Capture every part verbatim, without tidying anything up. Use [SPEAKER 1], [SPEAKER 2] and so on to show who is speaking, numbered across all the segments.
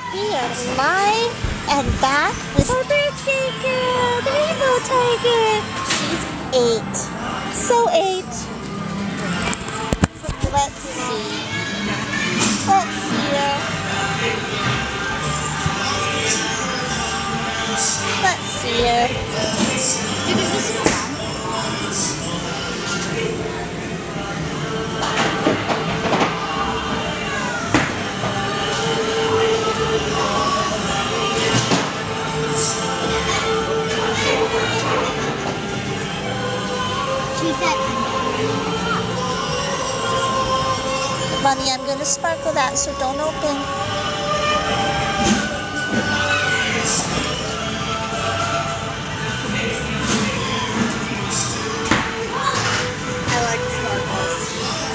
[SPEAKER 1] We are live and back with our birthday girl, the Rainbow Tiger. She's eight. So eight. Let's see. Let's see her. Let's see her.
[SPEAKER 2] She said,
[SPEAKER 1] Bunny, I'm going to sparkle that, so don't open.
[SPEAKER 2] I like sparkles.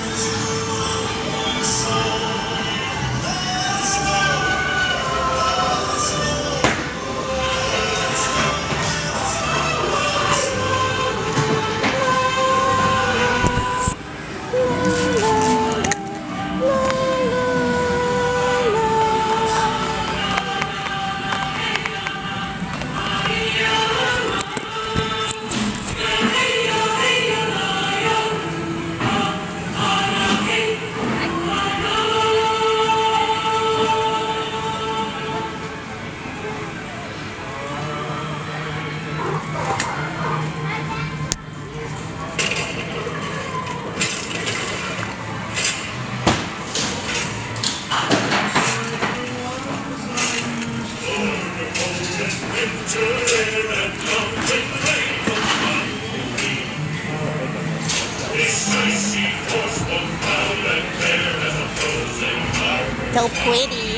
[SPEAKER 1] So pretty.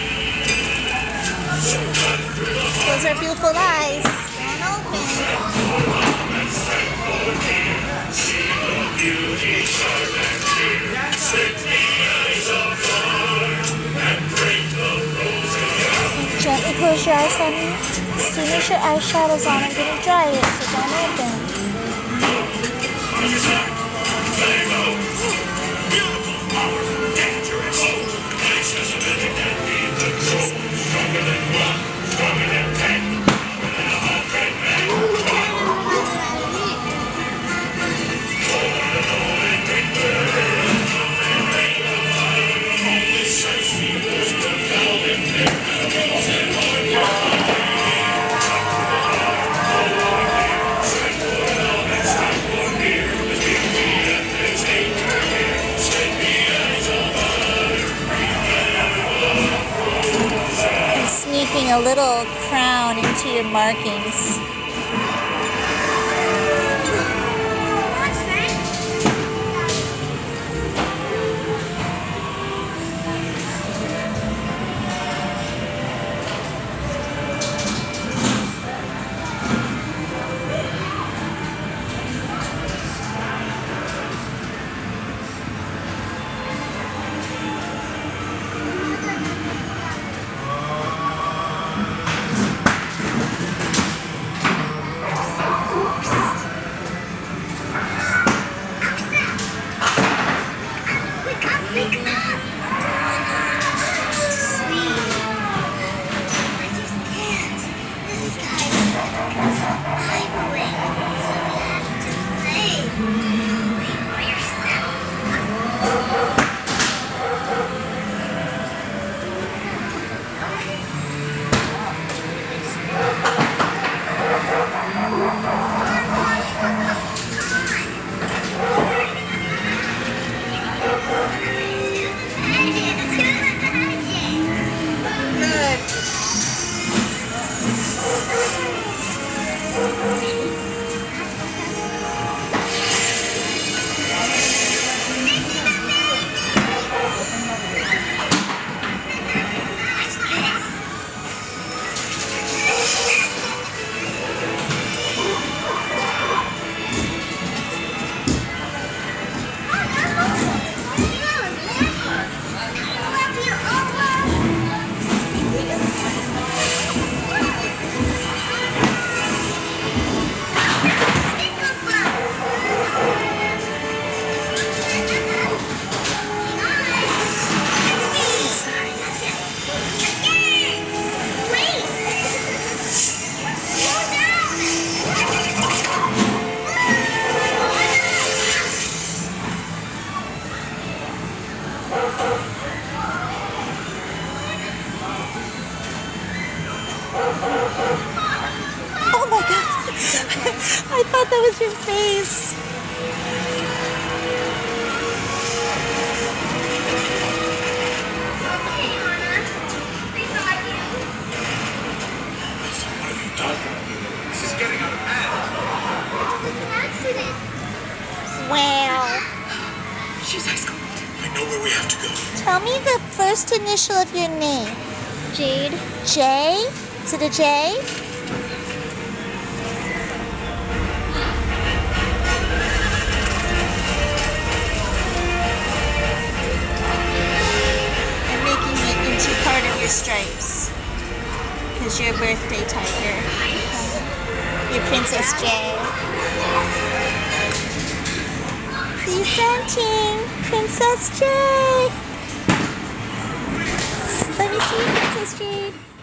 [SPEAKER 1] Those are beautiful eyes. Don't open. Gently close your eyes, honey. As soon as your eyeshadow's on, I'm going to dry it, so don't open. Sneaking a little crown into your markings. that was your face.
[SPEAKER 3] This is getting out of hand.
[SPEAKER 2] Accident.
[SPEAKER 1] Wow.
[SPEAKER 3] She's ice cold. I know where we have to go.
[SPEAKER 1] Tell me the first initial of your name.
[SPEAKER 2] Jade.
[SPEAKER 1] J? Is it a J? I'm making it into part of your stripes. Because you're a birthday tiger. You're Princess J. Presenting Princess J. Let me see you, Princess Jade.